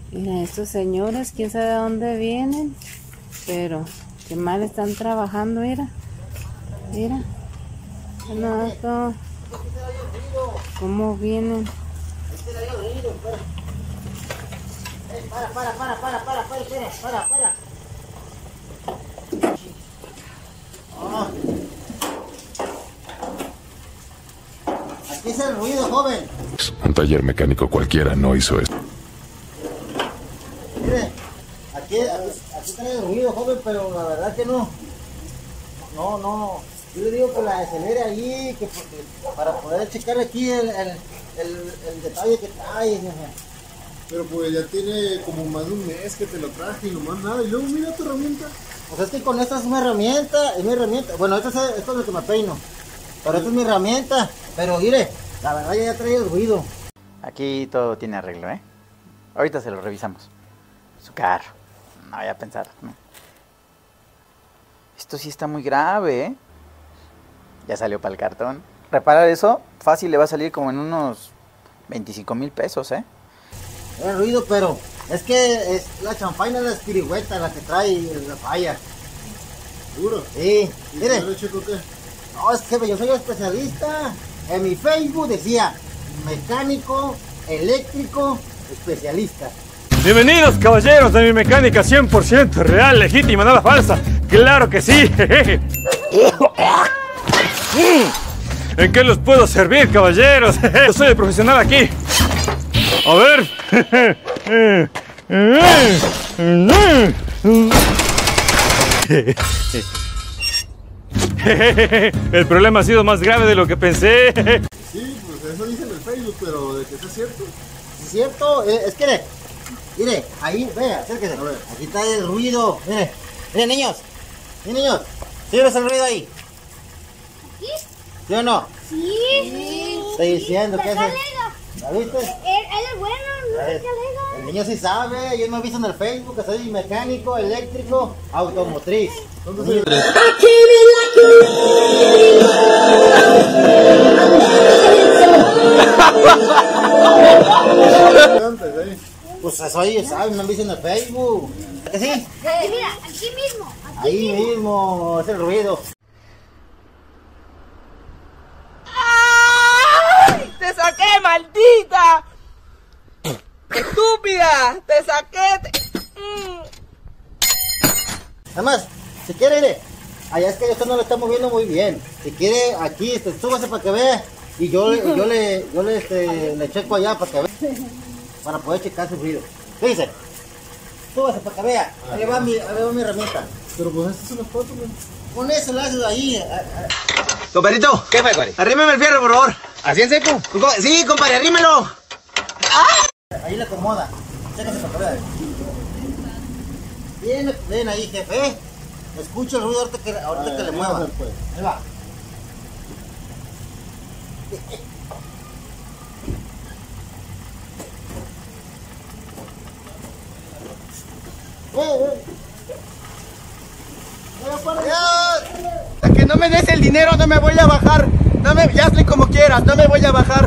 Mira, estos señores, quién sabe de dónde vienen, pero qué mal están trabajando, mira. Mira. No, esto, ¿cómo vienen? Para. Oh. Aquí es el ruido, joven. Un taller mecánico cualquiera no hizo esto. Mire, aquí está el ruido, joven, pero la verdad que no. No. Yo le digo que la acelere ahí, que para poder checar aquí el detalle que trae. Pero pues ya tiene como más de un mes que te lo traje y nomás nada. Y luego mira tu herramienta. Pues es que con esta es mi herramienta, Bueno, esto es lo que me peino. Pero esta es mi herramienta. Pero mire, la verdad ya trae el ruido. Aquí todo tiene arreglo, ¿eh? Ahorita se lo revisamos. Su carro. No vaya a pensar. No. Esto sí está muy grave, ¿eh? Ya salió para el cartón. Reparar eso, fácil le va a salir como en unos 25,000 pesos, ¿eh? El ruido, pero es que es la chanfaina de la espirigüeta la que trae la falla. ¿Seguro? Sí, ¿Y mire. tú, Checo, qué? No, es que yo soy especialista. En mi Facebook decía mecánico, eléctrico, especialista. Bienvenidos, caballeros, de mi mecánica 100% real, legítima, nada falsa. ¡Claro que sí! ¿En qué los puedo servir, caballeros? Yo soy el profesional aquí. A ver. El problema ha sido más grave de lo que pensé. Sí, pues eso dice en el Facebook, pero de que sea cierto. ¿Es cierto? Es que, mire, ahí, vea, acérquese. A ver, aquí está el ruido. Miren, niños. ¿Sí ves el ruido ahí? ¿Sí? ¿Sí o no? Sí. Estoy diciendo que es. ¿La viste? Él es bueno, no es que alega. El niño sí sabe, yo me he visto en el Facebook que soy mecánico, eléctrico, automotriz. Entonces, Pues soy, ¿sabes? Me han visto en el Facebook. ¿Que sí? Mira, aquí mismo. Ahí mismo es el ruido. ¡Ay! ¡Te saqué, maldita! ¡Estúpida! ¡Te saqué! Además, si quiere, mire, allá es que esto no lo está moviendo muy bien. Si quiere, aquí, súbase para que vea. Y yo le checo allá para que vea. Para poder checar su ruido. ¿Qué dice? Súbase para que vea. Ahí va mi herramienta. pero pues esta es una foto, man. Con eso lo haces ahí. Compadrito, ¿qué fue, compadre? Arrímeme el fierro, por favor. ¿Así en seco? Sí, compadre, arrímelo. Ahí le acomoda. Chéquese para que vea. Ven ahí, jefe. Escucha el ruido ahorita que le mueva. Pues. Ahí va. Hasta que no me des el dinero no me voy a bajar. Ya hazle como quieras, no me voy a bajar.